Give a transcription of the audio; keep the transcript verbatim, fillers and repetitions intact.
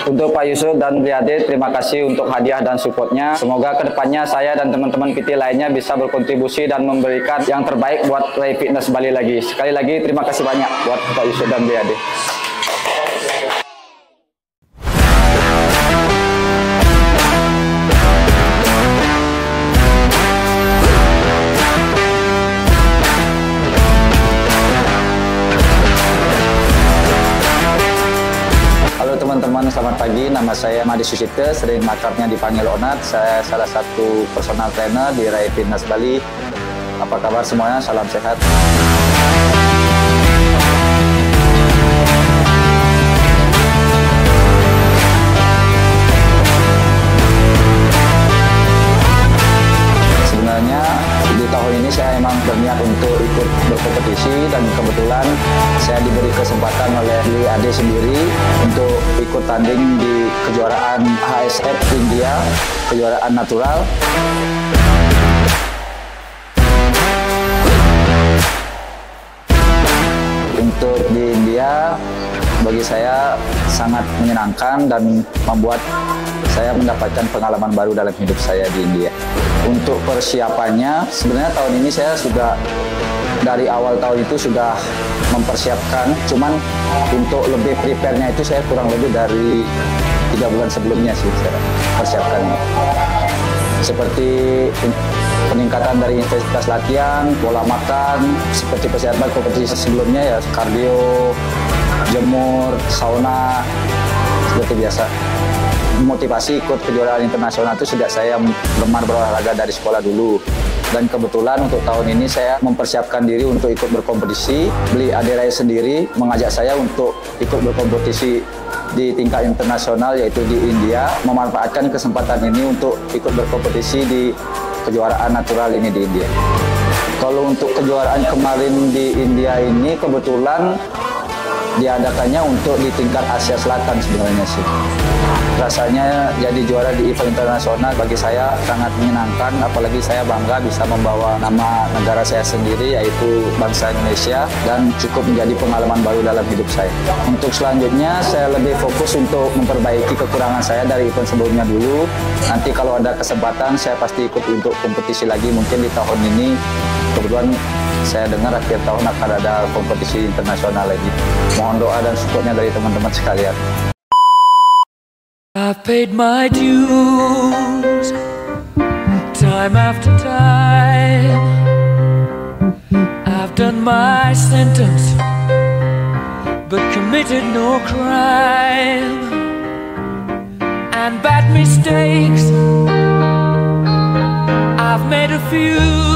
Untuk Pak Yusuf dan Riyadi, terima kasih untuk hadiah dan supportnya. Semoga kedepannya saya dan teman-teman P T lainnya bisa berkontribusi dan memberikan yang terbaik buat Rai Fitness Bali lagi. Sekali lagi terima kasih banyak buat Pak Yusuf dan Riyadi. Teman-teman, selamat pagi. Nama saya Madi Susite, sering makarnya dipanggil Onat. Saya salah satu personal trainer di Rai Fitness Bali. Apa kabar semuanya? Salam sehat. Sebenarnya di tahun ini saya memang berniat untuk ikut berkompetisi, dan kebetulan saya diberi kesempatan oleh Ade sendiri untuk ikut tanding di kejuaraan H S F India, kejuaraan natural. Untuk di India, bagi saya sangat menyenangkan dan membuat saya mendapatkan pengalaman baru dalam hidup saya di India. Untuk persiapannya, sebenarnya tahun ini saya sudah dari awal tahun itu sudah mempersiapkan, cuman untuk lebih prepare-nya itu saya kurang lebih dari tiga bulan sebelumnya sih saya persiapkan. Seperti peningkatan dari intensitas latihan, pola makan, seperti persiapan kompetisi sebelumnya ya, kardio, jemur, sauna, seperti biasa. Motivasi ikut kejuaraan internasional itu sudah saya gemar berolahraga dari sekolah dulu. Dan kebetulan untuk tahun ini saya mempersiapkan diri untuk ikut berkompetisi. Beli Ade Rai sendiri mengajak saya untuk ikut berkompetisi di tingkat internasional, yaitu di India. Memanfaatkan kesempatan ini untuk ikut berkompetisi di kejuaraan natural ini di India. Kalau untuk kejuaraan kemarin di India ini kebetulan diadakannya untuk di tingkat Asia Selatan sebenarnya sih. Rasanya jadi juara di event internasional bagi saya sangat menyenangkan, apalagi saya bangga bisa membawa nama negara saya sendiri, yaitu bangsa Indonesia, dan cukup menjadi pengalaman baru dalam hidup saya. Untuk selanjutnya saya lebih fokus untuk memperbaiki kekurangan saya dari event sebelumnya dulu. Nanti kalau ada kesempatan saya pasti ikut untuk kompetisi lagi, mungkin di tahun ini. Kebetulan saya dengar akhir tahun akan ada kompetisi internasional lagi. Mohon doa dan supportnya dari teman-teman sekalian. I've paid my dues time after time. I've done my sentence but committed no crime. And bad mistakes I've made a few.